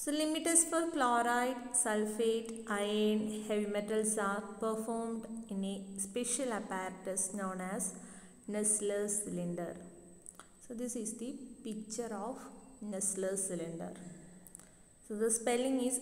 So limit tests for chloride, sulfate, iron, heavy metals are performed in a special apparatus known as Nessler's cylinder. So this is the picture of Nessler's cylinder. So the spelling is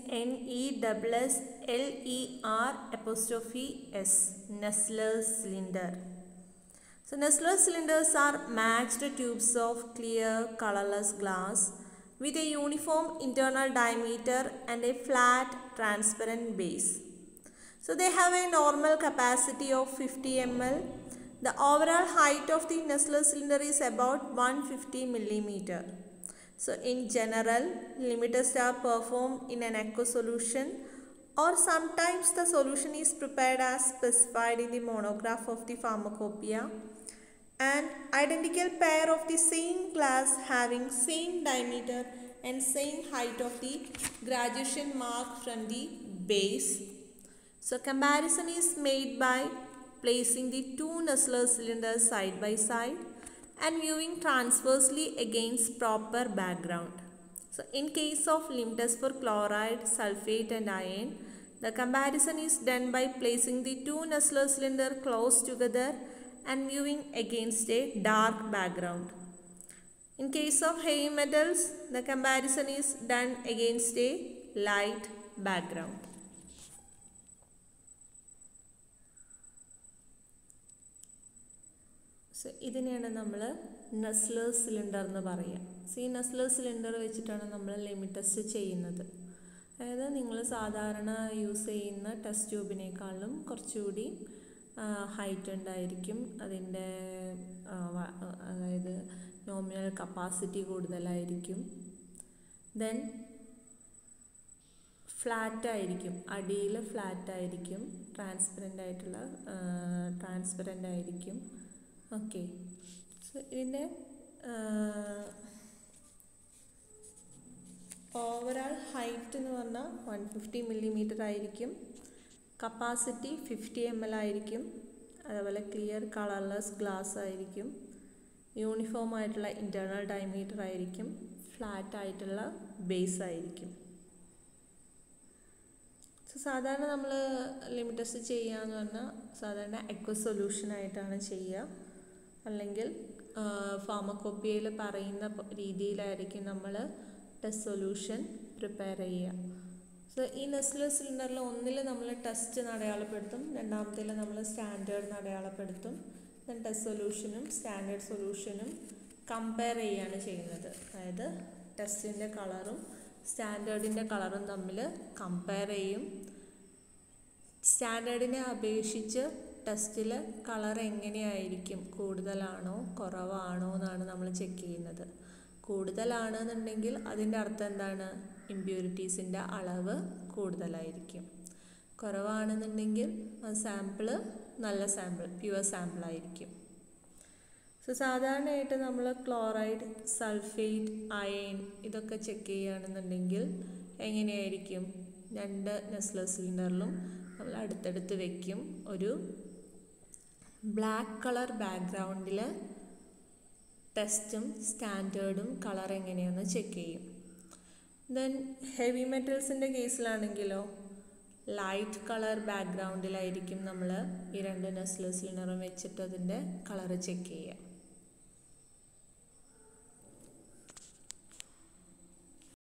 NESSLER', Nessler's cylinder. So Nessler's cylinders are matched tubes of clear colorless glass with a uniform internal diameter and a flat transparent base. So they have a normal capacity of 50 ml. The overall height of the Nessler cylinder is about 150 millimeter. So in general, limit tests are performed in an aqueous solution, or sometimes the solution is prepared as specified in the monograph of the pharmacopoeia. An identical pair of the same glass having same diameter and same height of the graduation mark from the base. So comparison is made by placing the two Nessler cylinders side by side and viewing transversely against proper background. So in case of limit test for chloride, sulfate and iron, the comparison is done by placing the two Nessler cylinders close together and viewing against a dark background. In case of heavy metals, the comparison is done against a light background. So ഇതിനെയാണ് നമ്മൾ Nessler cylinder എന്ന് പറയുക. So ഈ Nessler cylinder വെച്ചിട്ടാണ് നമ്മൾ limit test ചെയ്യുന്നത്. അതായത് നിങ്ങൾ സാധാരണ യൂസ് ചെയ്യുന്ന ടെസ്റ്റ് ട്യൂബിനേക്കാളും കുറച്ചുകൂടി ഹൈറ്റ് ഉണ്ടായിരിക്കും. അതിൻ്റെ അതായത് നോമിനൽ കപ്പാസിറ്റി കൂടുതലായിരിക്കും. ദെൻ ഫ്ലാറ്റായിരിക്കും, അടിയിൽ ഫ്ലാറ്റായിരിക്കും, ട്രാൻസ്പെറൻ്റ് ആയിരിക്കും. ഓക്കെ, സോ ഇതിൻ്റെ ഓവറാൾ ഹൈറ്റ് എന്ന് പറഞ്ഞാൽ 150 millimeter ആയിരിക്കും. കപ്പാസിറ്റി 50 ml ആയിരിക്കും. അതുപോലെ ക്ലിയർ കളർലെസ് ഗ്ലാസ് ആയിരിക്കും. യൂണിഫോം ആയിട്ടുള്ള ഇൻറ്റേർണൽ ഡയമീറ്റർ ആയിരിക്കും. ഫ്ലാറ്റ് ആയിട്ടുള്ള ബേസ് ആയിരിക്കും. സോ സാധാരണ നമ്മൾ ലിമിറ്റ് ടെസ്റ്റ് ചെയ്യുക എന്ന് പറഞ്ഞാൽ സാധാരണ അക്വസ് സൊല്യൂഷനായിട്ടാണ് ചെയ്യുക. അല്ലെങ്കിൽ ഫാർമക്കോപ്പിയയിൽ പറയുന്ന രീതിയിലായിരിക്കും നമ്മൾ ടെസ്റ്റ് സൊല്യൂഷൻ പ്രിപ്പയർ ചെയ്യുക. സോ ഈ Nessler സിലിണ്ടറിൽ ഒന്നിൽ നമ്മൾ ടെസ്റ്റ് എന്ന് അടയാളപ്പെടുത്തും, രണ്ടാമത്തേൽ നമ്മൾ സ്റ്റാൻഡേർഡ് എന്ന് അടയാളപ്പെടുത്തും. ദെൻ ടെസ്റ്റ് സൊല്യൂഷനും സ്റ്റാൻഡേർഡ് സൊല്യൂഷനും കമ്പയർ ചെയ്യുകയാണ് ചെയ്യുന്നത്. അതായത് ടെസ്റ്റിൻ്റെ കളറും സ്റ്റാൻഡേർഡിൻ്റെ കളറും തമ്മിൽ കമ്പയർ ചെയ്യും. സ്റ്റാൻഡേർഡിനെ അപേക്ഷിച്ച് ടെസ്റ്റിൽ കളർ എങ്ങനെയായിരിക്കും, കൂടുതലാണോ കുറവാണോ എന്നാണ് നമ്മൾ ചെക്ക് ചെയ്യുന്നത്. കൂടുതലാണെന്നുണ്ടെങ്കിൽ അതിൻ്റെ അർത്ഥം എന്താണ്? ഇമ്പ്യൂരിറ്റീസിൻ്റെ അളവ് കൂടുതലായിരിക്കും. കുറവാണെന്നുണ്ടെങ്കിൽ സാമ്പിള് നല്ല സാമ്പിൾ, പ്യുവർ സാമ്പിളായിരിക്കും. സോ സാധാരണയായിട്ട് നമ്മൾ ക്ലോറൈഡ്, സൾഫേറ്റ്, അയൺ ഇതൊക്കെ ചെക്ക് ചെയ്യുകയാണെന്നുണ്ടെങ്കിൽ എങ്ങനെയായിരിക്കും? രണ്ട് Nessler സിലിണ്ടറിലും നമ്മൾ അടുത്തടുത്ത് വയ്ക്കും. ഒരു ബ്ലാക്ക് കളർ ബാക്ക്ഗ്രൗണ്ടിൽ ടെസ്റ്റും സ്റ്റാൻഡേർഡും കളർ എങ്ങനെയാണെന്ന് ചെക്ക് ചെയ്യും. ദെൻ ഹെവി മെറ്റൽസിൻ്റെ കേസിലാണെങ്കിലോ ലൈറ്റ് കളർ ബാക്ക്ഗ്രൗണ്ടിലായിരിക്കും നമ്മൾ ഈ രണ്ട് Nessler സിലിണ്ടറും വെച്ചിട്ട് അതിൻ്റെ കളർ ചെക്ക് ചെയ്യുക.